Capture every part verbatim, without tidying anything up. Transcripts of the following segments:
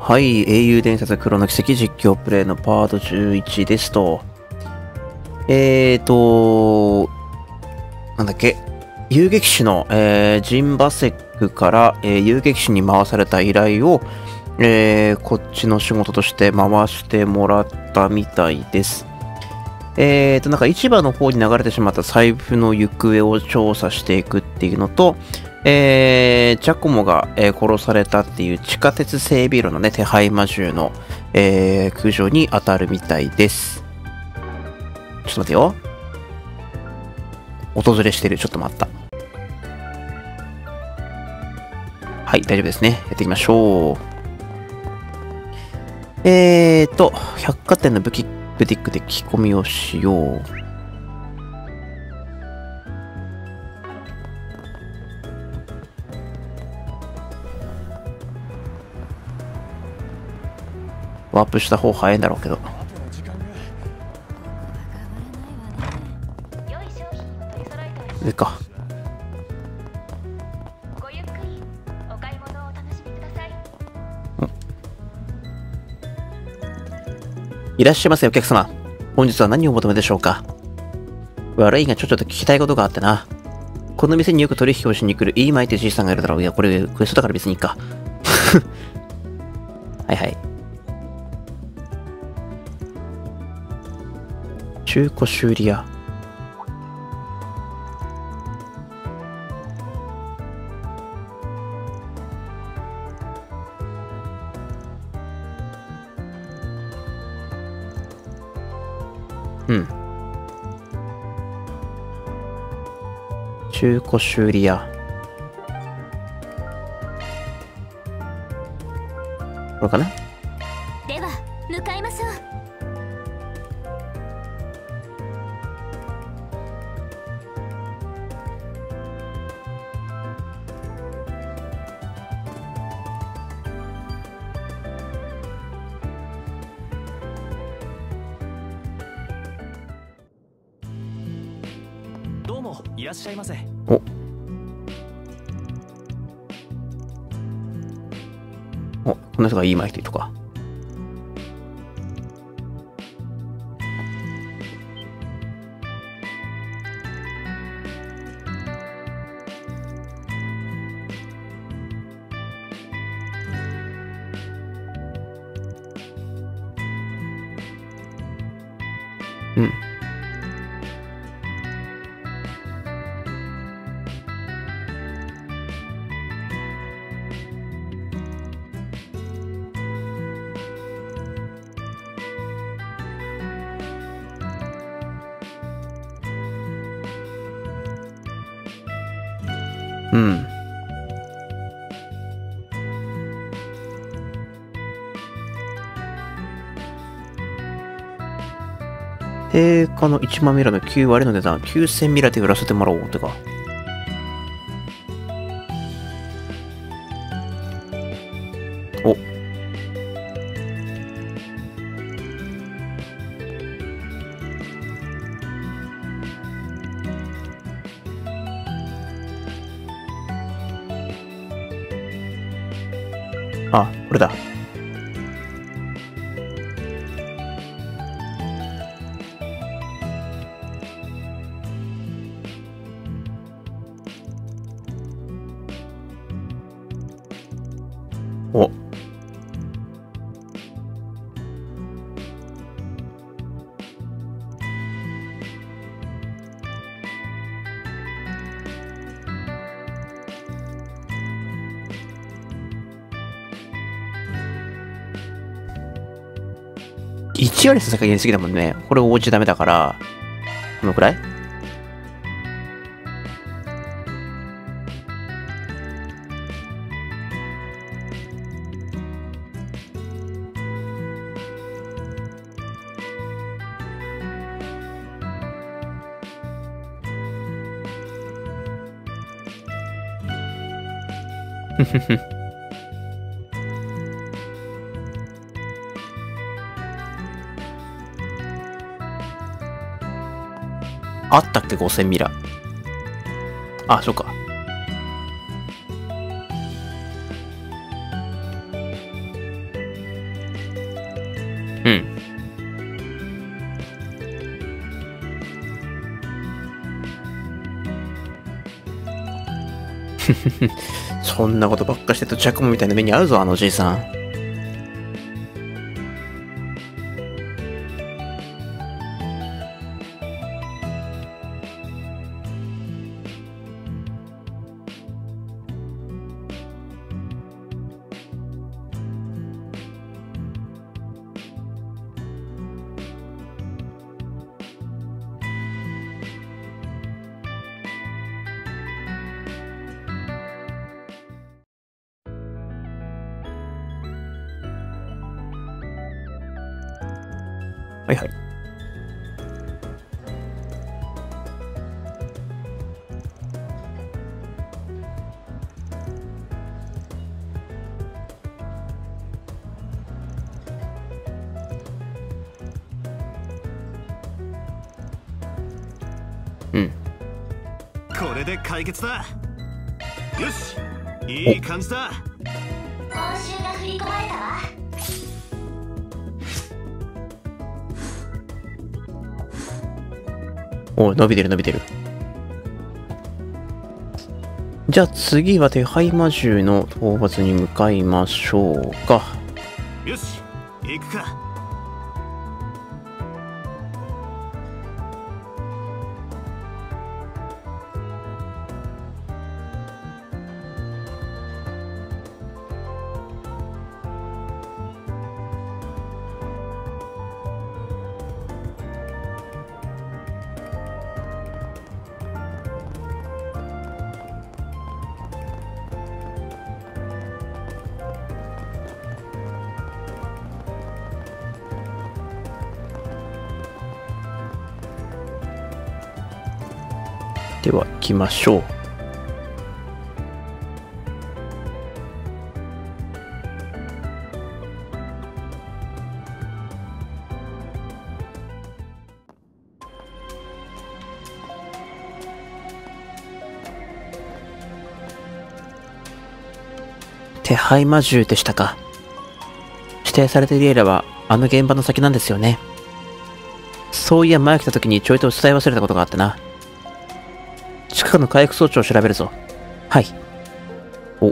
はい、英雄伝説黒の奇跡実況プレイのパートじゅういちですと。えーと、なんだっけ、遊撃士の、えー、ジンバセックから、えー、遊撃士に回された依頼を、えー、こっちの仕事として回してもらったみたいです。えーと、なんか市場の方に流れてしまった財布の行方を調査していくっていうのと、えー、ジャコモが、えー、殺されたっていう地下鉄整備路のね、手配魔獣の、えー、駆除に当たるみたいです。ちょっと待ってよ。訪れしてる。ちょっと待った。はい、大丈夫ですね。やっていきましょう。えーと、百貨店のブキブティックで聞き込みをしよう。ワープした方早いんだろうけど。上か。いらっしゃいませお客様。本日は何をお求めでしょうか。悪いがちょっと聞きたいことがあってな。この店によく取引をしに来るいいマイってじいさんがいるだろう。いや、これクエストだから別にいいか。はいはい。中古修理屋。うん。中古修理屋。これかな？ では、向かいましょう。 どうもいらっしゃいませ。 お。お、この人がいいマイって人か。うん。うん。定価のいちまんミラのきゅうわりの値段、きゅうせんミラで売らせてもらおうってか。お。あ、これだ。お。いち割ささかりすぎだもんね。これ応じダメだから、このくらいふふふ。あったっけ ?ごせん ミラ。あ、そうか。 そんなことばっかしてるとジャコモみたいな目に遭うぞ、あのおじいさん。はいはい。うん。 これで解決だ。よし、いい感じだ。 報酬が振り込まれたわ。 おい、伸びてる伸びてる。じゃあ次は手配魔獣の討伐に向かいましょうか。 よし、行くか。 では行きましょう。手配魔獣でしたか。指定されているエリアはあの現場の先なんですよね。そういや前来た時にちょいと伝え忘れたことがあってな。近くの回復装置を調べるぞ。はい。お。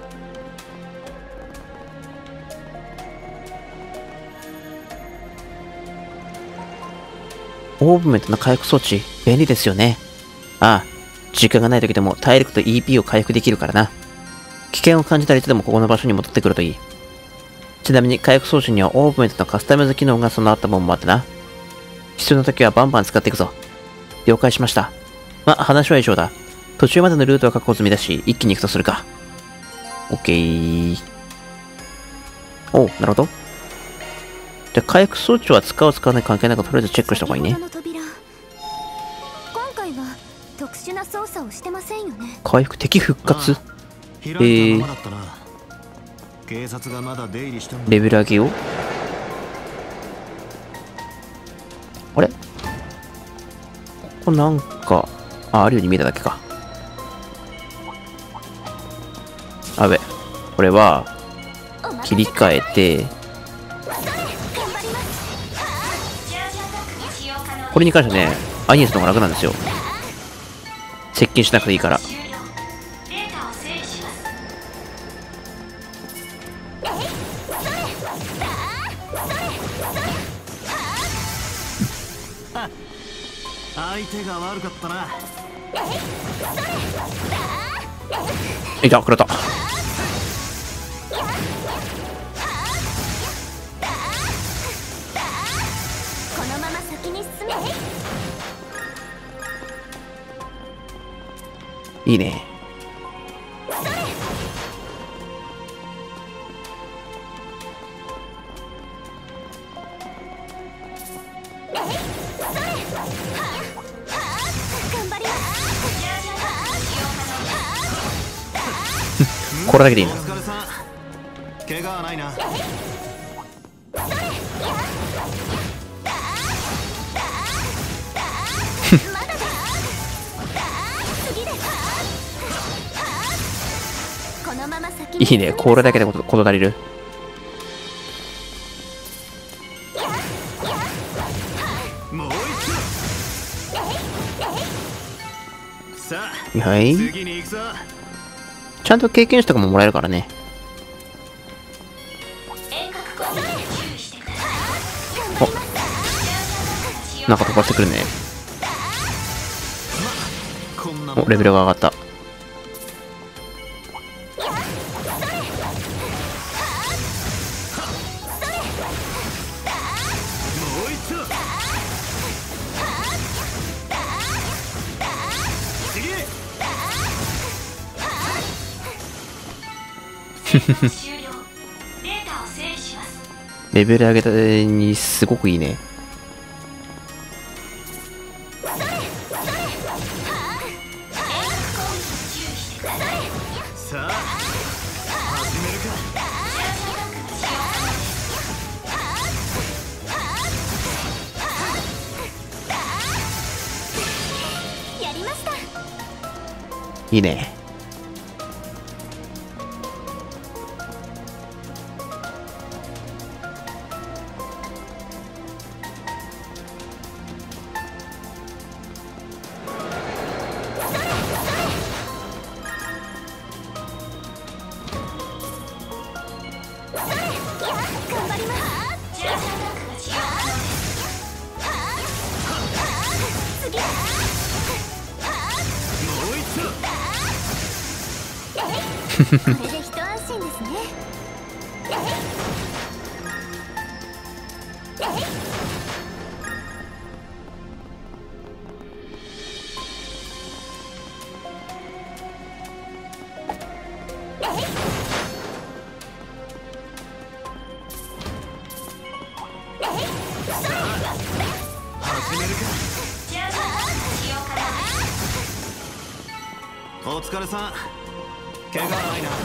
オーブメントの回復装置、便利ですよね。ああ、時間がない時でも体力と イーピー を回復できるからな。危険を感じたらいつでもここの場所に戻ってくるといい。ちなみに回復装置にはオーブメントのカスタマイズ機能が備わったものもあってな。必要な時はバンバン使っていくぞ。了解しました。ま、話は以上だ。途中までのルートは確保済みだし、一気に行くとするか。オッケー。おう、なるほど。じゃあ、回復装置は使う使わない関係なくとりあえずチェックした方がいいね。 今回は特殊な操作をしてませんよね。 回復敵復活。 えー、警察がまだ出入りしたんだ。 レベル上げよう。あれここなんか、あ、あるように見えただけか。あべ、これは、切り替えて、これに関してはね、アニエスの方が楽なんですよ。接近しなくていいから。 相手が悪かったな。 いた、食らった。 このまま先に進め。 いいね。これだけでいいな。 怪我はないな。 いいね、これだけでことこと足りる。 もう一度。さあ、 はい。 次に行くぞ。 ちゃんと経験値とかももらえるからね。お、なんか飛ばしてくるね。お、レベルが上がった。レベル上げたにすごくいいね。 さあ始めるか。 やりました。 いいね。 これで一安心ですね。 始めるか。お疲れさん。怪我はないな。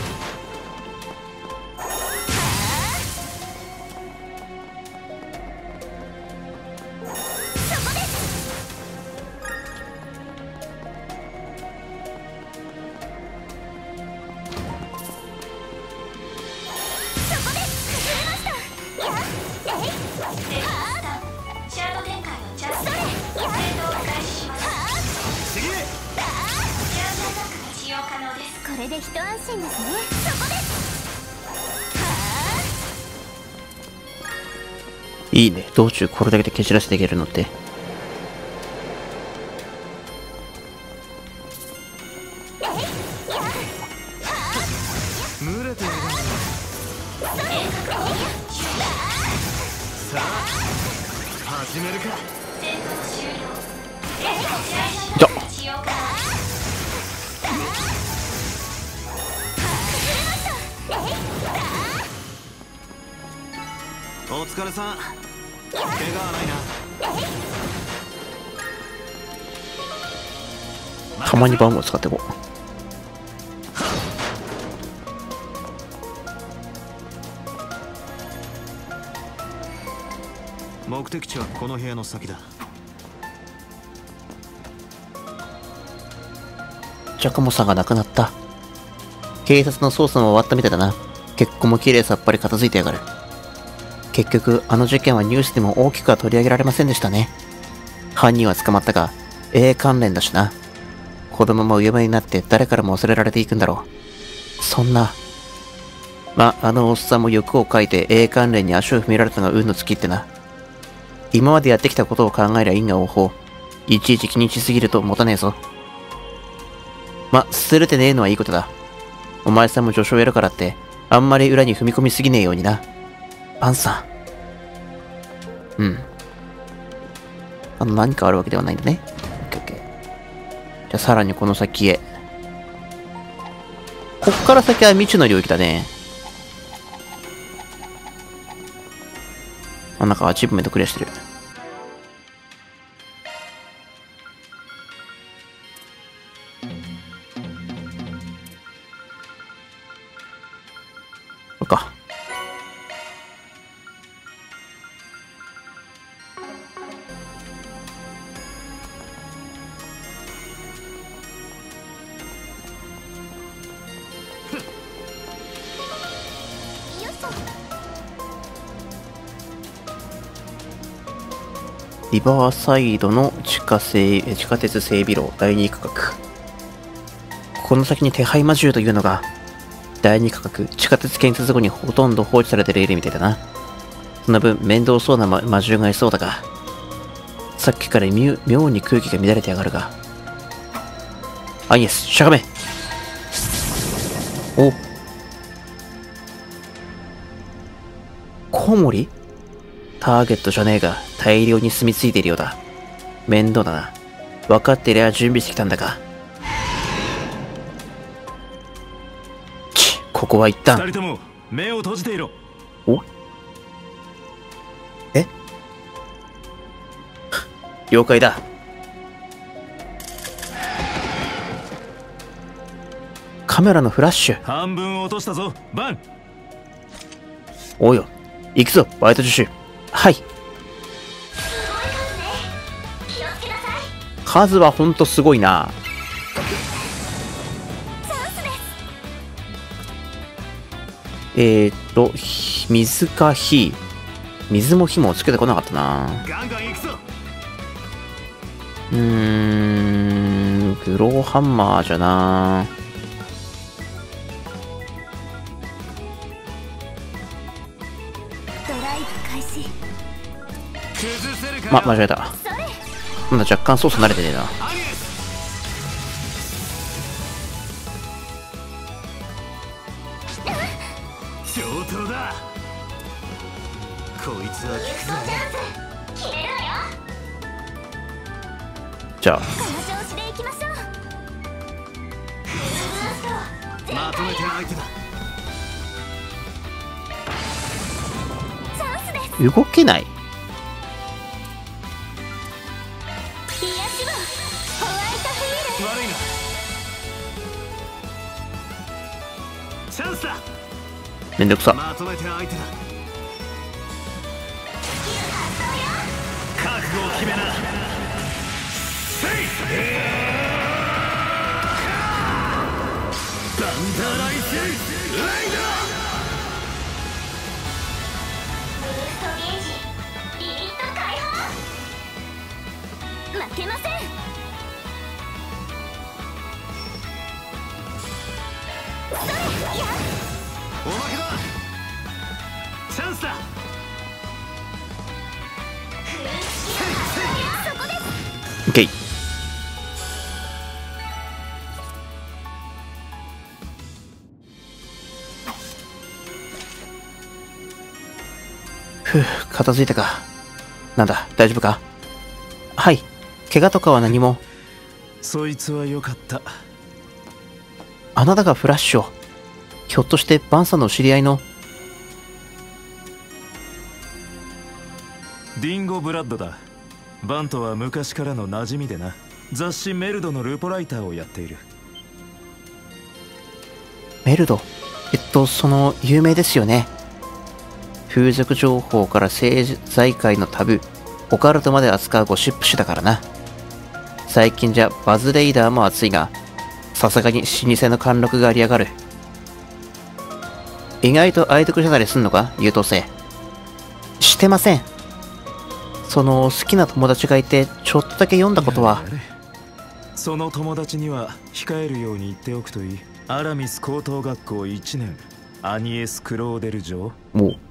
これで一安心ですね。そこです。 いいね。道中これだけで蹴散らしていけるのって。 群れてやる。さあ始めるか。 じゃお疲れさん。怪我はないな。 たまにバウムを使っていこう。目的地はこの部屋の先だ。 ジャカモさんが亡くなった。警察の捜査も終わったみたいだな。結婚も綺麗さっぱり片付いてやがる。結局あの事件はニュースでも大きくは取り上げられませんでしたね。犯人は捕まったが エー 関連だしな。子供も上目になって誰からも忘れられていくんだろう。そんな。ま、あのおっさんも欲をかいて エー 関連に足を踏みられたのが運の尽きってな。今までやってきたことを考えりゃ因果応報。いちいち気にしすぎると持たねえぞ。ま、捨てるてねえのはいいことだ。お前さんも助手をやるからって、あんまり裏に踏み込みすぎねえようにな。パンさん。うん。あの、何かあるわけではないんだね。オッケーオッケー。じゃあ、さらにこの先へ。こっから先は未知の領域だね。あ、なんかアチーブメントクリアしてる。これか。リバーサイドの地下整地下鉄整備路第二区画。 この先に手配魔獣というのが、第二価格、地下鉄建設後にほとんど放置されているみたいだな。その分、面倒そうな魔獣がいそうだが、さっきから妙に空気が乱れてやがるが。あ、イエス、しゃがめ。お。コウモリ？ターゲットじゃねえが、大量に住み着いているようだ。面倒だな。分かっていれば準備してきたんだが。ち、ここは一旦。 二人とも目を閉じていろ。 お？え？了解だ。カメラのフラッシュ。 半分落としたぞ、バン。 おうよ、行くぞ、バイト助手。はい。数はほんとすごいな。えーっと、水か火。水も火もつけてこなかったな。 ガンガン行くぞ。 うーん、グローハンマーじゃな。ま、間違えた。まだ若干操作慣れてねえな。 上等だ。こいつは効くぜ。 じゃあまとめて相手だ。 動けない。 悪いな。チャンスだ。 めんどくさ。 まとめて相手だ。覚悟を決めな。せい。バンダーライスレイダー。ブーストゲージリミット解放。負けません。おまけだ。チャンスだ。 オッケー。ふう、片付いたか。なんだ、大丈夫か？はい、怪我とかは何も。 そいつは良かった。 あなたがフラッシュを。ひょっとしてバンさんの知り合いの。 ディンゴ・ブラッドだ。バンとは昔からの馴染みでな。雑誌メルドのルポライターをやっている。 メルド？えっと、その、有名ですよね。風俗情報から政財界のタブー、オカルトまで扱うゴシップ誌だからな。最近じゃバズレイダーも熱いが、さすがに老舗の貫禄がありやがる。意外と愛読してたりすんのか、優等生。してません。その、好きな友達がいて、ちょっとだけ読んだことは。 その友達には控えるように言っておくといい。アラミス高等学校いちねん、アニエス・クローデル城。 もう。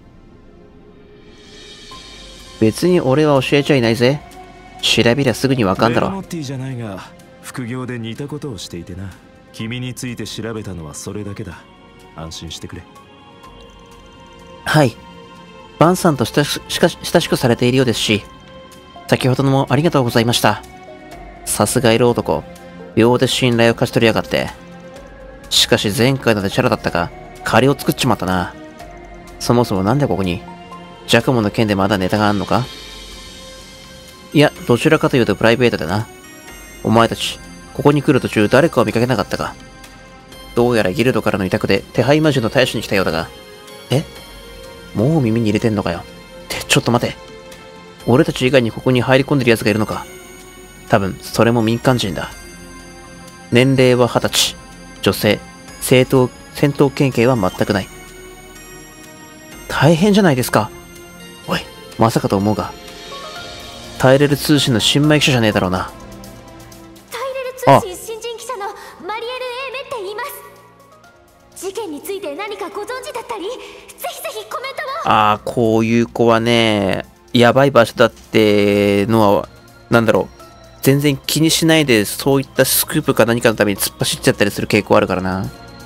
別に俺は教えちゃいないぜ。調べりゃすぐにわかんだろ。 ベルモッティじゃないが、副業で似たことをしていてな。君について調べたのはそれだけだ。安心してくれ。 はい。バンさんと親ししか親しくされているようですし、先ほどのもありがとうございました。さすが色男、秒で信頼を勝ち取りやがって。しかし前回のでチャラだったが、借りを作っちまったな。そもそもなんでここに、ジャクモの件でまだネタがあんのか？いや、どちらかというとプライベートだな。お前たち、ここに来る途中誰かを見かけなかったか？どうやらギルドからの委託で手配魔獣の大使に来たようだが。え？もう耳に入れてんのかよ。って、ちょっと待て。俺たち以外にここに入り込んでる奴がいるのか。多分、それも民間人だ。年齢は二十歳。女性。正当、戦闘経験は全くない。大変じゃないですか。おい、まさかと思うが。タイレル通信の新米記者じゃねえだろうな。 タイレル通信新人記者のマリエル・エー・メッああ、こういう子はね、やばい場所だってのは、なんだろう。全然気にしないで、そういったスクープか何かのために突っ走っちゃったりする傾向あるからな。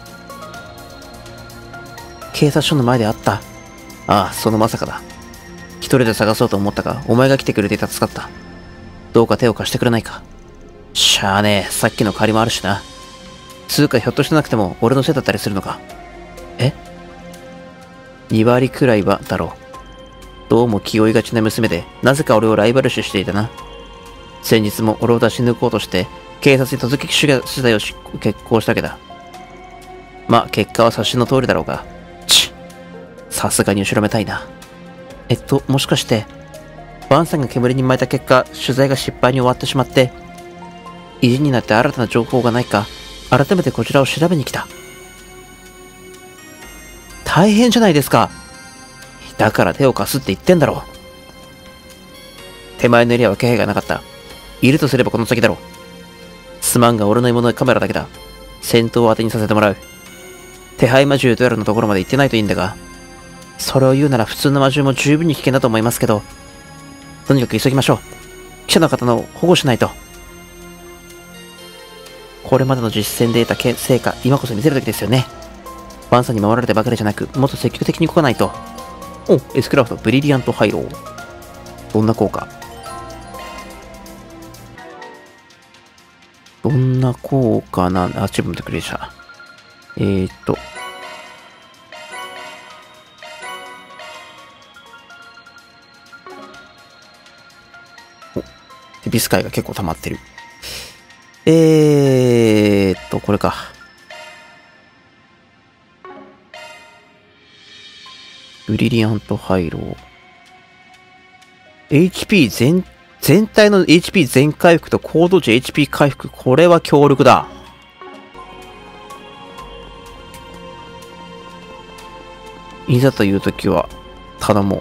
警察署の前であった。ああ、そのまさかだ。一人で探そうと思ったが、お前が来てくれて助かった。どうか手を貸してくれないか。しゃあねえ、さっきの借りもあるしな。つうかひょっとしてなくても俺のせいだったりするのか。え ?に 割くらいはだろう。どうも気負いがちな娘で、なぜか俺をライバル視していたな。先日も俺を出し抜こうとして、警察に突撃取材を決行したわけだ。まあ、結果は察しの通りだろうが。ちっ。さすがに後ろめたいな。えっと、もしかして、バンさんが煙に巻いた結果、取材が失敗に終わってしまって、意地になって新たな情報がないか、改めてこちらを調べに来た。大変じゃないですか。だから手を貸すって言ってんだろう。手前のエリアは気配がなかった。いるとすればこの先だろう。すまんが俺の獲物はカメラだけだ。戦闘を当てにさせてもらう。手配魔獣とやらのところまで行ってないといいんだが、それを言うなら普通の魔獣も十分に危険だと思いますけど、とにかく急ぎましょう。記者の方の保護しないと。これまでの実践で得た成果、今こそ見せる時ですよね。バンさんに守られてばかりじゃなく、もっと積極的に動かないと。お、エスクラフト、ブリリアントハイロー。どんな効果？どんな効果なんだ？あ、チームでクリアした。えーっと。お、テビスカイが結構溜まってる。えーっと、これか。ブリリアントハイロー。エイチピー 全、全体の エイチピー 全回復と行動時 エイチピー 回復。これは強力だ。いざというときは、頼もう。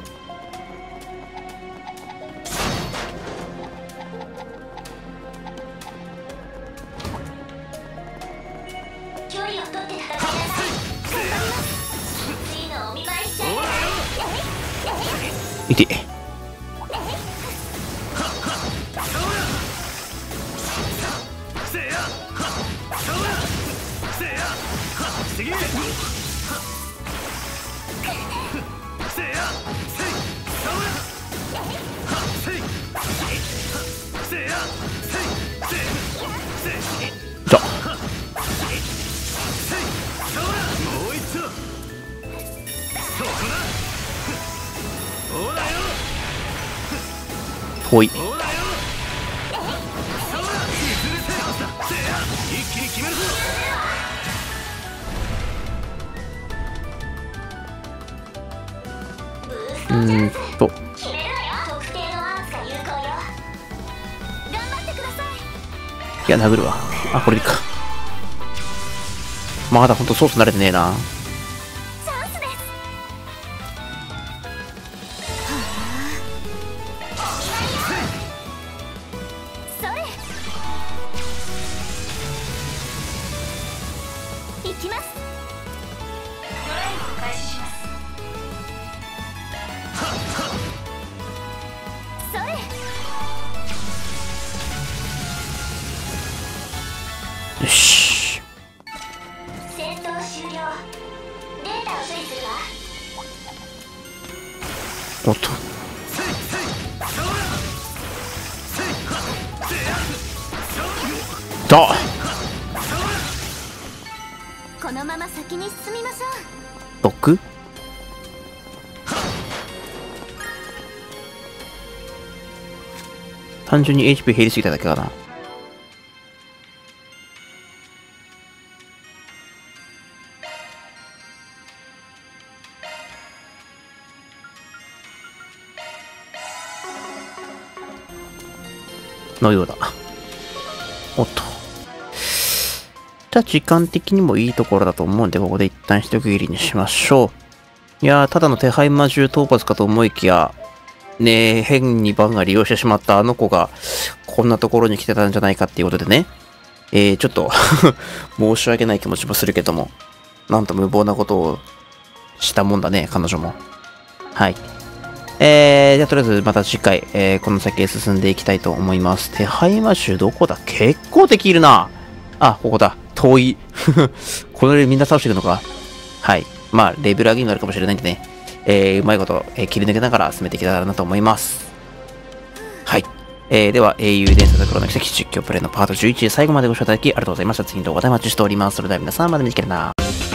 いて。じゃ遠い。うーんといや殴るわ。あ、これでいいか。まだほんとソース慣れてねえな。よし。 戦闘終了。データを処理するわ。 おっと。だ。 このまま先に進みましょう。 ロック？単純に エイチピー 減りすぎただけかな。のようだ。おっと。じゃあ時間的にもいいところだと思うんで、ここで一旦一区切りにしましょう。いやー、ただの手配魔獣討伐かと思いきや、ねえ、変にバンが利用してしまったあの子が、こんなところに来てたんじゃないかっていうことでね。えー、ちょっと申し訳ない気持ちもするけども、なんと無謀なことをしたもんだね、彼女も。 はい。えー、じゃあとりあえずまた次回、えー、この先へ進んでいきたいと思います。手配魔種どこだ？結構敵いるな。あ、ここだ。遠い。このレベルみんな倒していくのか。はい。まあ、レベル上げになるかもしれないんでね。えー、うまいこと、えー、切り抜けながら進めていけたらなと思います。はい。えー、では、英雄伝説黒の奇跡実況プレイのパートじゅういちで最後までご視聴いただきありがとうございました。次の動画でお待ちしております。それでは皆さんまた見てくれな。